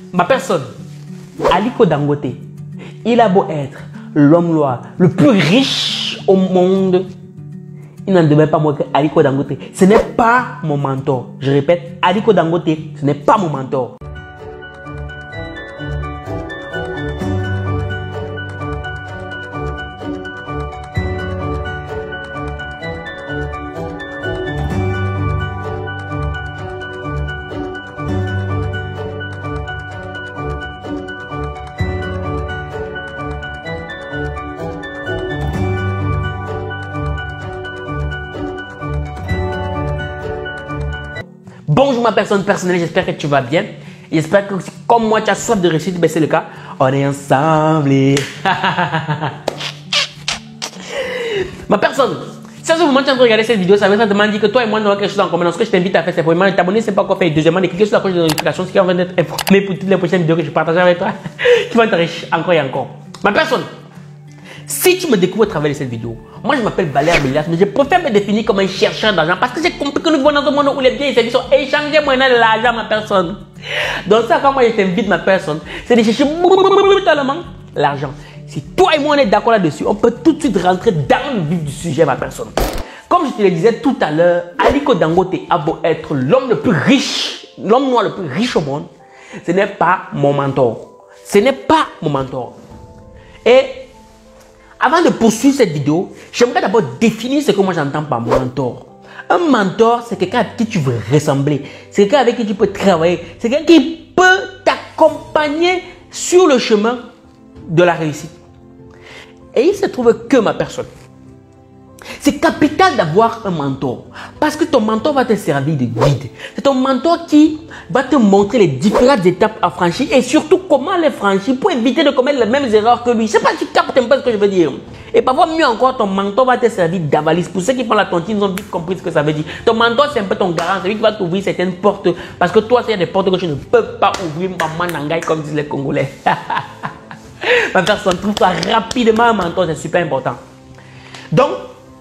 Ma personne, Aliko Dangote, il a beau être l'homme noir le plus riche au monde, il n'en demeure pas moins que Aliko Dangote. Ce n'est pas mon mentor. Je répète, Aliko Dangote, ce n'est pas mon mentor. Bonjour ma personne personnelle, j'espère que tu vas bien. J'espère que comme moi tu as soif de réussite, ben c'est le cas. On est ensemble. Ma personne, si à ce moment tu es en train de regarder cette vidéo, ça veut simplement dire que toi et moi nous avons quelque chose en commun. Donc ce que je t'invite à faire, c'est premièrement de t'abonner, c'est pas encore fait. Deuxièmement, de cliquer sur la cloche de notification, ce qui va être informé pour toutes les prochaines vidéos que je partage avec toi, qui vont t'enrichir encore et encore. Ma personne, si tu me découvres au travers de cette vidéo, moi je m'appelle Valère Mélias, mais je préfère me définir comme un chercheur d'argent parce que j'ai compris que nous vivons dans un monde où les biens et services sont échangés moyennant de l'argent, ma personne. Donc ça, quand moi je t'invite, ma personne, c'est de chercher brutalement l'argent. Si toi et moi on est d'accord là-dessus, on peut tout de suite rentrer dans le vif du sujet, ma personne. Comme je te le disais tout à l'heure, Aliko Dangote a beau être l'homme le plus riche, l'homme noir le plus riche au monde, ce n'est pas mon mentor. Ce n'est pas mon mentor. Et avant de poursuivre cette vidéo, j'aimerais d'abord définir ce que moi j'entends par mentor. Un mentor, c'est quelqu'un à qui tu veux ressembler. C'est quelqu'un avec qui tu peux travailler. C'est quelqu'un qui peut t'accompagner sur le chemin de la réussite. Et il se trouve que ma personne, c'est capital d'avoir un mentor. Parce que ton mentor va te servir de guide. C'est ton mentor qui va te montrer les différentes étapes à franchir et surtout comment les franchir pour éviter de commettre les mêmes erreurs que lui. Je ne sais pas si tu captes un peu ce que je veux dire. Et parfois, mieux encore, ton mentor va te servir d'avalise. Pour ceux qui font la tontine, ils ont vite compris ce que ça veut dire. Ton mentor, c'est un peu ton garant. C'est lui qui va t'ouvrir certaines portes. Parce que toi, il y a des portes que tu ne peux pas ouvrir. Maman Nangai, comme disent les Congolais. Ma personne, trouve-toi rapidement un mentor. C'est super important. Donc,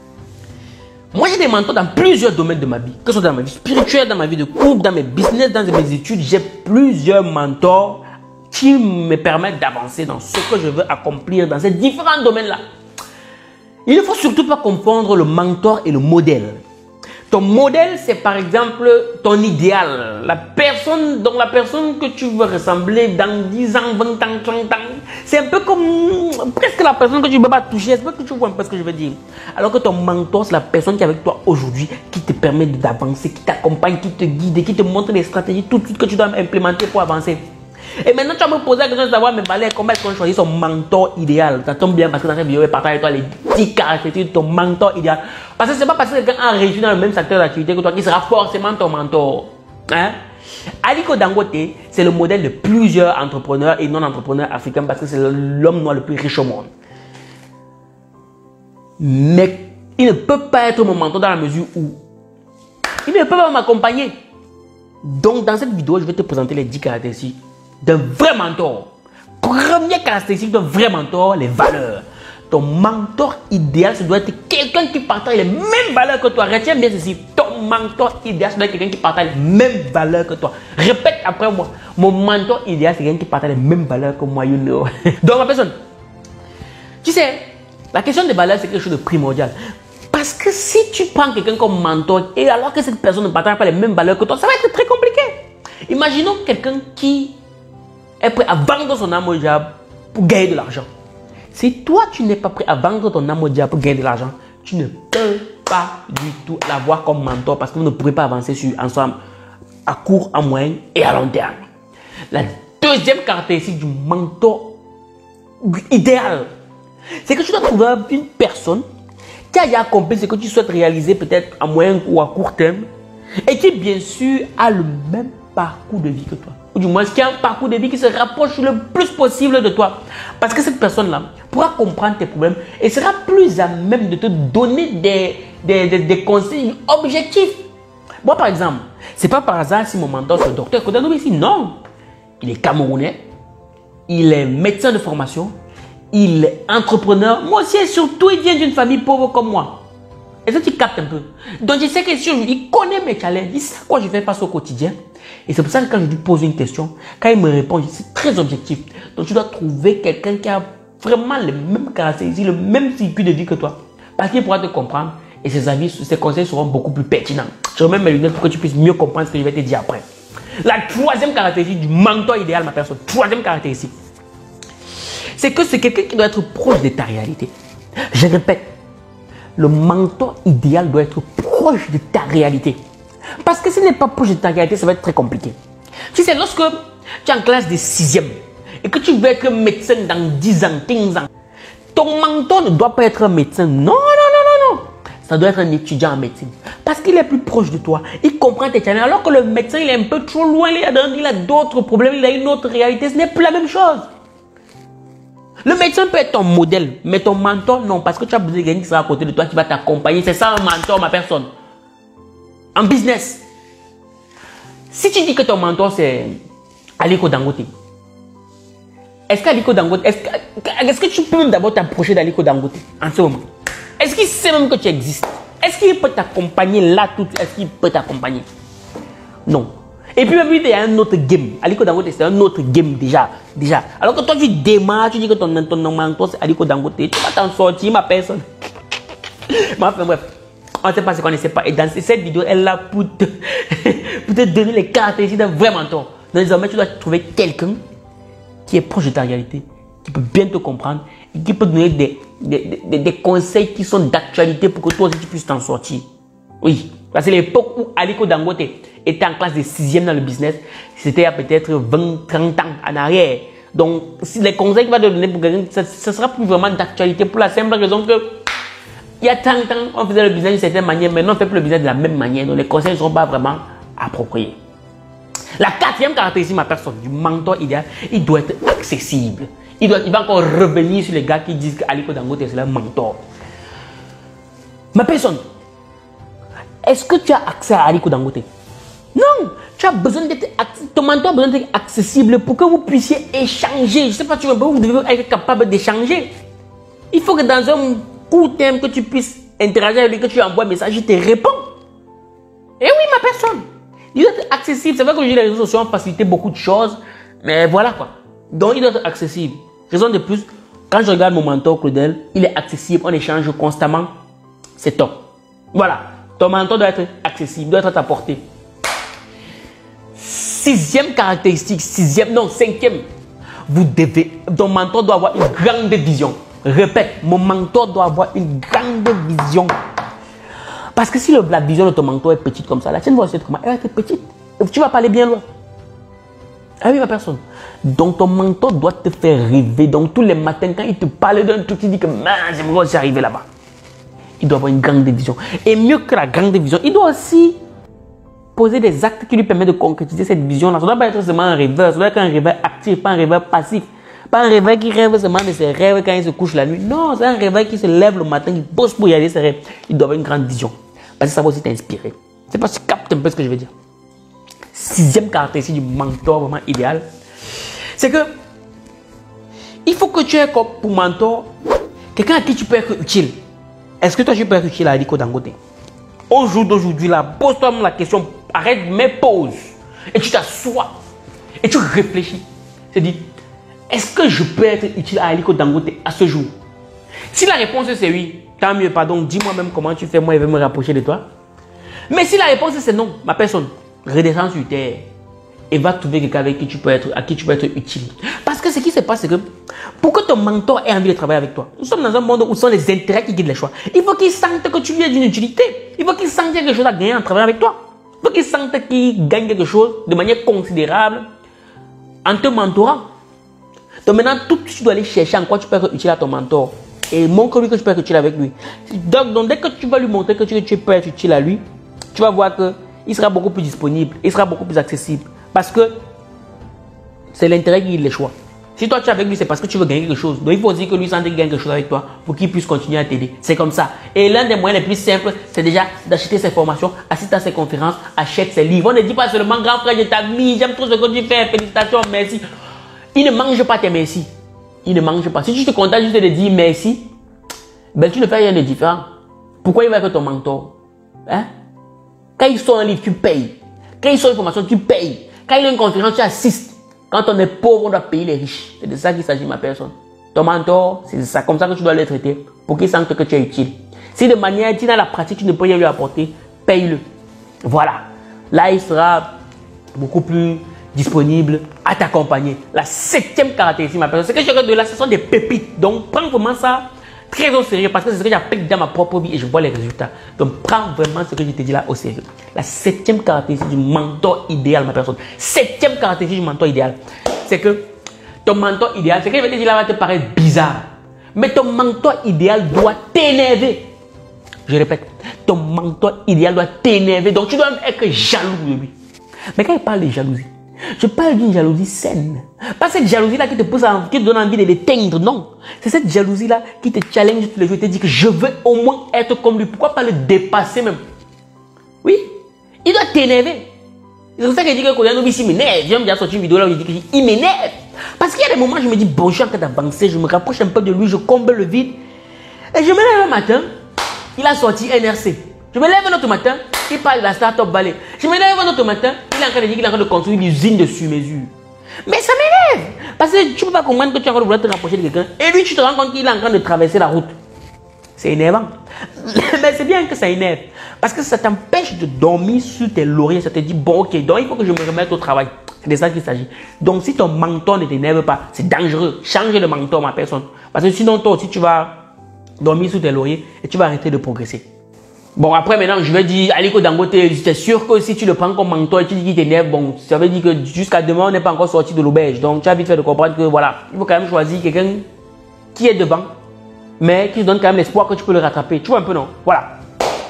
moi, j'ai des mentors dans plusieurs domaines de ma vie. Que ce soit dans ma vie spirituelle, dans ma vie de couple, dans mes business, dans mes études. J'ai plusieurs mentors qui me permettent d'avancer dans ce que je veux accomplir dans ces différents domaines-là. Il ne faut surtout pas confondre le mentor et le modèle. Ton modèle, c'est par exemple ton idéal. La personne que tu veux ressembler dans 10 ans, 20 ans, 30 ans. C'est un peu comme presque la personne que tu ne peux pas toucher. Est-ce que tu vois un peu ce que je veux dire? Alors que ton mentor, c'est la personne qui est avec toi aujourd'hui, qui te permet d'avancer, qui t'accompagne, qui te guide, qui te montre les stratégies tout de suite que tu dois implémenter pour avancer. Et maintenant, tu vas me poser la question de savoir, mais Valère, comment est-ce qu'on choisit son mentor idéal? Ça tombe bien parce que dans cette vidéo, je partage avec toi les 10 caractéristiques de ton mentor idéal. Parce que ce n'est pas parce que quelqu'un a réussi dans le même secteur d'activité que toi qui sera forcément ton mentor. Hein? Aliko Dangote, c'est le modèle de plusieurs entrepreneurs et non-entrepreneurs africains parce que c'est l'homme noir le plus riche au monde. Mais il ne peut pas être mon mentor dans la mesure où il ne peut pas m'accompagner. Donc, dans cette vidéo, je vais te présenter les 10 caractéristiques d'un vrai mentor. Première caractéristique d'un vrai mentor, les valeurs. Ton mentor idéal, ça doit être quelqu'un qui partage les mêmes valeurs que toi. Retiens bien ceci. Ton mentor idéal, ça doit être quelqu'un qui partage les mêmes valeurs que toi. Répète après moi. Mon mentor idéal, c'est quelqu'un qui partage les mêmes valeurs que moi. You know. Donc, ma personne, tu sais, la question des valeurs, c'est quelque chose de primordial. Parce que si tu prends quelqu'un comme mentor et alors que cette personne ne partage pas les mêmes valeurs que toi, ça va être très compliqué. Imaginons quelqu'un qui est prêt à vendre son âme au diable pour gagner de l'argent. Si toi, tu n'es pas prêt à vendre ton âme au diable pour gagner de l'argent, tu ne peux pas du tout l'avoir comme mentor parce que vous ne pourrez pas avancer ensemble à court, à moyen et à long terme. La deuxième caractéristique du mentor idéal, c'est que tu dois trouver une personne qui a déjà accompli ce que tu souhaites réaliser peut-être à moyen ou à court terme et qui, bien sûr, a le même parcours de vie que toi. Ou du moins, qui a un parcours de vie qui se rapproche le plus possible de toi. Parce que cette personne-là pourra comprendre tes problèmes et sera plus à même de te donner des conseils objectifs. Moi, par exemple, c'est pas par hasard si mon mentor c'est le docteur Kodanou ici. Non. Il est camerounais. Il est médecin de formation. Il est entrepreneur. Moi aussi, et surtout, il vient d'une famille pauvre comme moi. Est-ce que tu captes un peu? Donc, je sais que si il connaît mes challenges, il sait quoi je fais face au quotidien. Et c'est pour ça que quand je lui pose une question, quand il me répond, c'est très objectif. Donc, tu dois trouver quelqu'un qui a vraiment les mêmes caractéristiques, le même circuit de vie que toi. Parce qu'il pourra te comprendre et ses avis, ses conseils seront beaucoup plus pertinents. Je remets mes lunettes pour que tu puisses mieux comprendre ce que je vais te dire après. La troisième caractéristique du mentor idéal, ma personne, troisième caractéristique, c'est que c'est quelqu'un qui doit être proche de ta réalité. Je répète, le mentor idéal doit être proche de ta réalité. Parce que s'il n'est pas proche de ta réalité, ça va être très compliqué. Tu sais, lorsque tu es en classe de 6e et que tu veux être médecin dans 10 ans, 15 ans, ton mentor ne doit pas être un médecin. Non, non, non, non, non. Ça doit être un étudiant en médecine. Parce qu'il est plus proche de toi. Il comprend tes challenges. Alors que le médecin, il est un peu trop loin. Il a d'autres problèmes. Il a une autre réalité. Ce n'est plus la même chose. Le médecin peut être ton modèle, mais ton mentor, non. Parce que tu as besoin de quelqu'un qui sera à côté de toi, qui va t'accompagner. C'est ça un mentor, ma personne. En business. Si tu dis que ton mentor, c'est Aliko Dangote. Est-ce qu'Aliko Dangote, est-ce que tu peux même d'abord t'approcher d'Aliko Dangote en ce moment? Est-ce qu'il sait même que tu existes? Est-ce qu'il peut t'accompagner là tout? Est-ce qu'il peut t'accompagner? Non. Et puis même il y a un autre game. Aliko Dangote, c'est un autre game déjà. Alors que toi tu démarres, tu dis que ton mentor c'est Aliko Dangote, tu vas t'en sortir, ma personne. Enfin bref, on ne sait pas ce qu'on ne sait pas. Et dans cette vidéo, elle est là pour te donner les caractéristiques d'un vrai mentor. Donc désormais, tu dois trouver quelqu'un qui est proche de ta réalité, qui peut bien te comprendre et qui peut te donner des conseils qui sont d'actualité pour que toi aussi tu puisses t'en sortir. Oui, parce que l'époque où Aliko Dangote était en classe de 6e dans le business, c'était à peut-être 20, 30 ans en arrière. Donc, si les conseils qu'il va te donner pour quelqu'un, ça sera plus vraiment d'actualité pour la simple raison que il y a 30 ans, on faisait le business d'une certaine manière, mais on ne fait plus le business de la même manière. Donc, les conseils ne sont pas vraiment appropriés. La quatrième caractéristique, ma personne, du mentor idéal, il doit être accessible. Il va encore revenir sur les gars qui disent qu'Aliko Dangote c'est leur mentor. Ma personne, est-ce que tu as accès à Aliko Dangote? Non, tu as besoin d'être ton mentor a besoin d'être accessible pour que vous puissiez échanger. Je ne sais pas, vous devez être capable d'échanger. Il faut que dans un court terme que tu puisses interagir avec lui, que tu envoies un message, il te répond. Et oui, ma personne. Il doit être accessible. C'est vrai que les réseaux sociaux ont facilité beaucoup de choses, mais voilà quoi. Donc, il doit être accessible. Raison de plus, quand je regarde mon mentor Claudel, il est accessible, on échange constamment. C'est top. Voilà. Ton mentor doit être accessible, doit être à ta portée. Sixième caractéristique, cinquième. Ton mentor doit avoir une grande vision. Répète, mon mentor doit avoir une grande vision. Parce que si la vision de ton mentor est petite comme ça, la tienne va être comment? Elle va être petite. Tu vas parler bien loin. Ah oui, ma personne. Donc, ton mentor doit te faire rêver. Donc, tous les matins, quand il te parle d'un truc, tu dis que j'aimerais aussi arriver là-bas. Il doit avoir une grande vision. Et mieux que la grande vision, il doit aussi poser des actes qui lui permettent de concrétiser cette vision-là. Ça ne doit pas être seulement un rêveur. Ça doit être un rêveur actif, pas un rêveur passif. Pas un rêveur qui rêve seulement de ses rêves quand il se couche la nuit. Non, c'est un rêveur qui se lève le matin, qui bosse pour y aller ses rêves. Il doit avoir une grande vision. Parce que ça va aussi t'inspirer. C'est pas si tu captes un peu ce que je veux dire. Sixième caractéristique du mentor vraiment idéal, c'est que il faut que tu aies comme pour mentor quelqu'un à qui tu peux être utile. Est-ce que toi tu peux être utile à Aliko Dangote? Au jour d'aujourd'hui, là, pose-toi la question, arrête, mais pause. Et tu t'assois et tu réfléchis. Tu te dis, est-ce que je peux être utile à Aliko Dangote à ce jour? Si la réponse c'est oui, tant mieux, pardon, dis-moi même comment tu fais, moi je vais me rapprocher de toi. Mais si la réponse c'est non, ma personne, redescends sur terre et va trouver quelqu'un avec qui tu peux être, à qui tu peux être utile. Parce que ce qui se passe, c'est que pour que ton mentor ait envie de travailler avec toi, nous sommes dans un monde où ce sont les intérêts qui guident les choix. Il faut qu'il sente que tu lui es d'une utilité. Il faut qu'il sente quelque chose à gagner en travaillant avec toi. Il faut qu'il sente qu'il gagne quelque chose de manière considérable en te mentorant. Donc maintenant, tout tu dois aller chercher en quoi tu peux être utile à ton mentor. Et montre-lui que tu peux être utile avec lui. Donc dès que tu vas lui montrer que tu peux être utile à lui, tu vas voir qu'il sera beaucoup plus disponible, il sera beaucoup plus accessible. Parce que c'est l'intérêt qui guide les choix. Si toi tu es avec lui, c'est parce que tu veux gagner quelque chose. Donc il faut aussi que lui sente qu'il gagne quelque chose avec toi pour qu'il puisse continuer à t'aider. C'est comme ça. Et l'un des moyens les plus simples, c'est déjà d'acheter ses formations, assister à ses conférences, achète ses livres. On ne dit pas seulement grand frère, je t'admire, j'aime trop ce que tu fais, félicitations, merci. Il ne mange pas tes merci. Il ne mange pas. Si tu te contentes juste de dire merci, ben tu ne fais rien de différent. Pourquoi il va être ton mentor? Hein? Quand il sort un livre, tu payes. Quand il sort une formation, tu payes. Quand il a une conférence, tu assistes. Quand on est pauvre, on doit payer les riches. C'est de ça qu'il s'agit, ma personne. Ton mentor, c'est ça, comme ça que tu dois le traiter pour qu'il sente que tu es utile. Si de manière, dans la pratique, tu ne peux rien lui apporter, paye-le. Voilà. Là, il sera beaucoup plus disponible à t'accompagner. La 7e caractéristique, ma personne, c'est que je regarde de là, ce sont des pépites. Donc, prends vraiment ça très au sérieux parce que c'est ce que j'applique dans ma propre vie et je vois les résultats. Donc, prends vraiment ce que je te dis là au sérieux. La 7e caractéristique du mentor idéal, ma personne. 7e caractéristique du mentor idéal, c'est que ton mentor idéal, c'est que je vais te dire là, va te paraître bizarre. Mais ton mentor idéal doit t'énerver. Je répète, ton mentor idéal doit t'énerver. Donc, tu dois être jaloux de lui. Mais quand il parle de jalousie, je parle d'une jalousie saine. Pas cette jalousie-là qui te pousse qui te donne envie de l'éteindre, non. C'est cette jalousie-là qui te challenge tous les jours et te dit que je veux au moins être comme lui. Pourquoi pas le dépasser même? Oui, il doit t'énerver. C'est pour ça que je dis que Koyano ici m'énerve. J'aime bien sortir une vidéo là où je dis qu'il m'énerve. Parce qu'il y a des moments où je me dis, bon, je suis en train d'avancer, je me rapproche un peu de lui, je comble le vide. Et je me lève un matin, il a sorti NRC. Je me lève un autre matin, il parle de la start-up Ballet. Je me lève un autre matin, il est en train de dire qu'il est en train de construire une usine de sur-mesure. Mais ça m'énerve. Parce que tu ne peux pas comprendre que tu es en train de vouloir te rapprocher de quelqu'un. Et lui, tu te rends compte qu'il est en train de traverser la route. C'est énervant. Mais c'est bien que ça énerve. Parce que ça t'empêche de dormir sur tes lauriers. Ça te dit, bon, ok, donc il faut que je me remette au travail. C'est de ça qu'il s'agit. Donc si ton mentor ne t'énerve pas, c'est dangereux. Change de mentor, ma personne. Parce que sinon, toi aussi, tu vas dormir sur tes lauriers et tu vas arrêter de progresser. Bon, après, maintenant, je vais dire, Aliko Dangote, c'est sûr que si tu le prends comme mentor et tu dis qu'il t'énerve, bon, ça veut dire que jusqu'à demain, on n'est pas encore sorti de l'auberge. Donc, tu as vite fait de comprendre que, voilà, il faut quand même choisir quelqu'un qui est devant, mais qui te donne quand même l'espoir que tu peux le rattraper. Tu vois un peu, non? Voilà.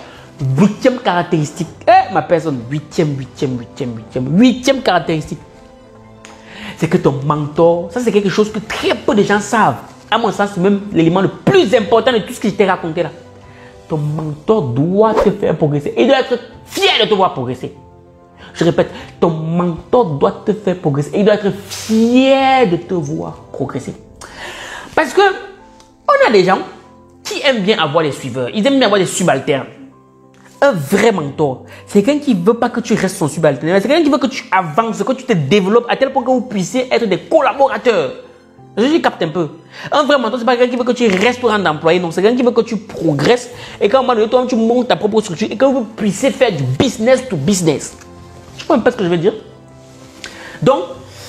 8e caractéristique. Ma personne, 8e caractéristique. C'est que ton mentor, ça c'est quelque chose que très peu de gens savent. À mon sens, c'est même l'élément le plus important de tout ce que je t'ai raconté là. Ton mentor doit te faire progresser. Il doit être fier de te voir progresser. Je répète, ton mentor doit te faire progresser. Il doit être fier de te voir progresser. Parce que on a des gens qui aiment bien avoir des suiveurs. Ils aiment bien avoir des subalternes. Un vrai mentor, c'est quelqu'un qui ne veut pas que tu restes son subalterne. C'est quelqu'un qui veut que tu avances, que tu te développes à tel point que vous puissiez être des collaborateurs. Je capte un peu. Un vrai mentor, ce n'est pas quelqu'un qui veut que tu restes au rang d'employé. Non, c'est quelqu'un qui veut que tu progresses et qu'à un moment donné, toi, tu montes ta propre structure et que vous puissiez faire du business to business. Tu vois un peu ce que je veux dire? Donc,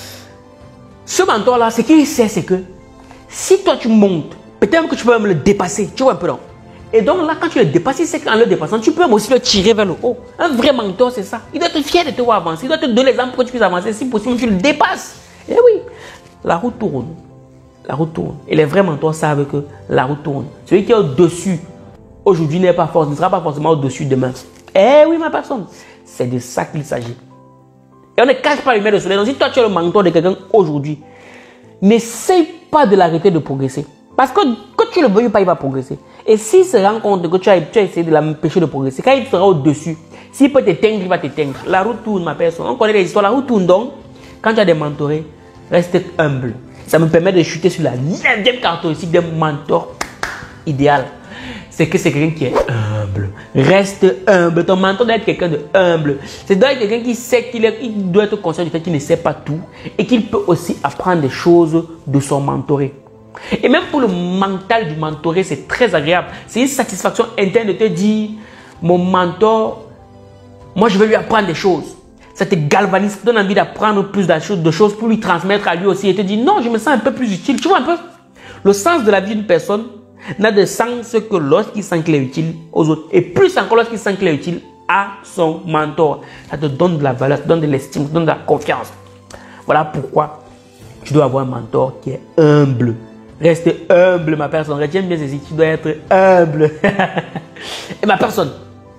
ce mentor-là, ce qu'il sait, c'est que si toi, tu montes, peut-être que tu peux même le dépasser. Tu vois un peu, non? Et donc là, quand tu le dépasses, c'est qu'en le dépassant, tu peux même aussi le tirer vers le haut. Un vrai mentor, c'est ça. Il doit être fier de te voir avancer. Il doit te donner l'exemple pour que tu puisses avancer. Si possible, tu le dépasses. Et oui, la route tourne. La route tourne. Et les vrais mentors savent que la route tourne. Celui qui est au-dessus aujourd'hui n'est pas forcément, ne sera pas forcément au-dessus demain. Eh oui, ma personne. C'est de ça qu'il s'agit. Et on ne cache pas lumière de soleil. Donc si toi, tu es le mentor de quelqu'un aujourd'hui, n'essaye pas de l'arrêter de progresser. Parce que tu ne le veuilles pas, il va progresser. Et s'il se rend compte que tu as essayé de l'empêcher de progresser, quand il sera au-dessus, s'il peut t'éteindre, il va t'éteindre. La route tourne, ma personne. On connaît les histoires, la route tourne. Donc, quand tu as des mentorés, reste humble. Ça me permet de chuter sur la 9e caractéristique d'un mentor idéal. C'est que c'est quelqu'un qui est humble. Reste humble. Ton mentor doit être quelqu'un de humble. C'est doit être quelqu'un qui sait qu'il doit être conscient du fait qu'il ne sait pas tout et qu'il peut aussi apprendre des choses de son mentoré. Et même pour le mental du mentoré, c'est très agréable. C'est une satisfaction interne de te dire, mon mentor, moi je vais lui apprendre des choses. Ça te galvanise, ça te donne envie d'apprendre plus de choses pour lui transmettre à lui aussi. Et te dire, non, je me sens un peu plus utile. Tu vois un peu, le sens de la vie d'une personne n'a de sens que lorsqu'il sent qu'il est utile aux autres. Et plus encore lorsqu'il sent qu'il est utile à son mentor. Ça te donne de la valeur, ça te donne de l'estime, ça te donne de la confiance. Voilà pourquoi tu dois avoir un mentor qui est humble. Reste humble, ma personne. Retiens bien ceci, tu dois être humble. Et ma personne,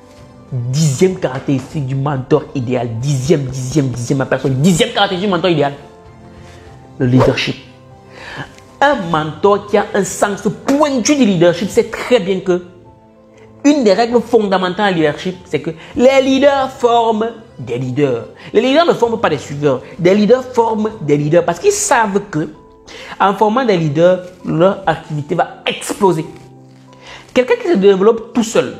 10e caractéristique du mentor idéal. 10e, ma personne. 10e caractéristique du mentor idéal. Le leadership. Un mentor qui a un sens pointu du leadership sait très bien que une des règles fondamentales du leadership, c'est que les leaders forment des leaders. Les leaders ne forment pas des suiveurs. Des leaders forment des leaders parce qu'ils savent que en formant des leaders, leur activité va exploser. Quelqu'un qui se développe tout seul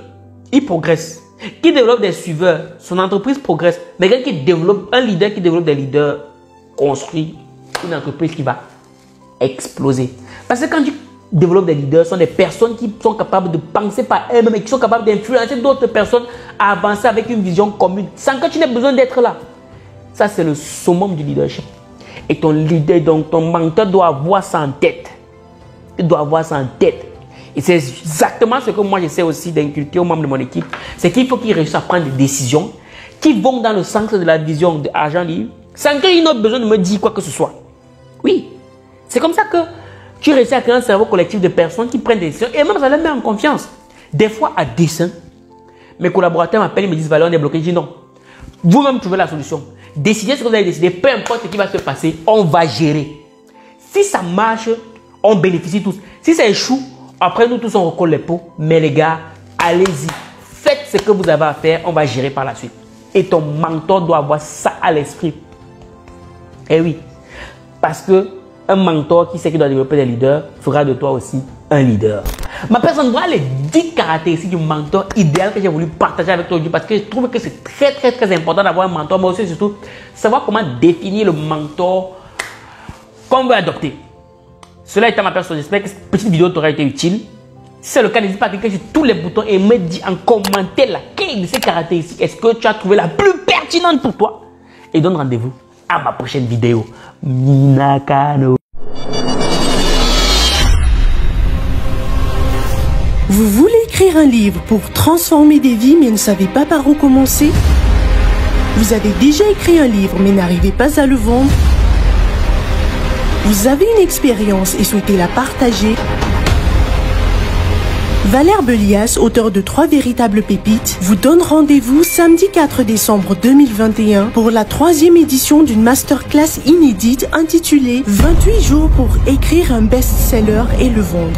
il progresse. Qui développe des suiveurs, son entreprise progresse. Mais quelqu'un qui développe, un leader qui développe des leaders, construit une entreprise qui va exploser. Parce que quand tu développes des leaders, ce sont des personnes qui sont capables de penser par elles-mêmes et qui sont capables d'influencer d'autres personnes à avancer avec une vision commune, sans que tu n'aies besoin d'être là. Ça, c'est le summum du leadership. Et ton leader, donc ton mentor doit avoir ça en tête. Il doit avoir ça en tête. Et c'est exactement ce que moi j'essaie aussi d'inculquer aux membres de mon équipe. C'est qu'il faut qu'ils réussissent à prendre des décisions qui vont dans le sens de la vision de Argent Libre, sans qu'ils n'aient besoin de me dire quoi que ce soit. Oui, c'est comme ça que tu réussis à créer un cerveau collectif de personnes qui prennent des décisions et même ça les met en confiance. Des fois à dessein, mes collaborateurs m'appellent et me disent Valère, on est bloqué. Je dis non. Vous-même trouvez la solution. Décidez ce que vous allez décider. Peu importe ce qui va se passer, on va gérer. Si ça marche, on bénéficie tous. Si ça échoue, après nous tous on recolle les pots. Mais les gars, allez-y. Faites ce que vous avez à faire. On va gérer par la suite. Et ton mentor doit avoir ça à l'esprit. Eh oui. Parce que un mentor qui sait qu'il doit développer des leaders fera de toi aussi un leader. Ma personne voit les 10 caractéristiques du mentor idéal que j'ai voulu partager avec toi aujourd'hui parce que je trouve que c'est très important d'avoir un mentor, mais aussi surtout savoir comment définir le mentor qu'on veut adopter. Cela étant ma personne, j'espère que cette petite vidéo t'aura été utile. Si c'est le cas, n'hésite pas à cliquer sur tous les boutons et me dire en commentaire laquelle de ces caractéristiques est-ce que tu as trouvé la plus pertinente pour toi. Et donne rendez-vous à ma prochaine vidéo. Minakano. Vous voulez écrire un livre pour transformer des vies mais ne savez pas par où commencer? Vous avez déjà écrit un livre mais n'arrivez pas à le vendre? Vous avez une expérience et souhaitez la partager? Valère Belias, auteur de 3 véritables pépites, vous donne rendez-vous samedi 4 décembre 2021 pour la 3e édition d'une masterclass inédite intitulée 28 jours pour écrire un best-seller et le vendre.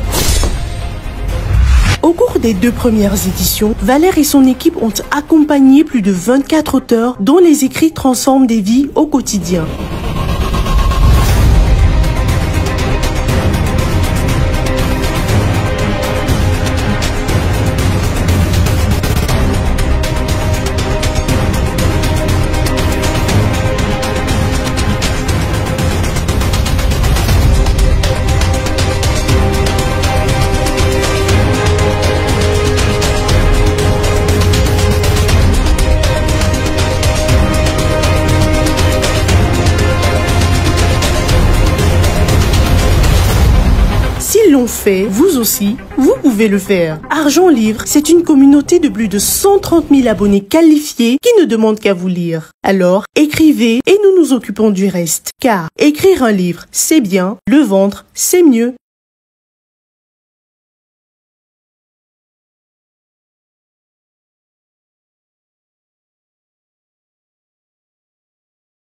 Au cours des 2 premières éditions, Valère et son équipe ont accompagné plus de 24 auteurs dont les écrits transforment des vies au quotidien. L'ont fait, vous aussi, vous pouvez le faire. Argent Livre, c'est une communauté de plus de 130 000 abonnés qualifiés qui ne demandent qu'à vous lire. Alors, écrivez et nous nous occupons du reste. Car écrire un livre, c'est bien, le vendre, c'est mieux.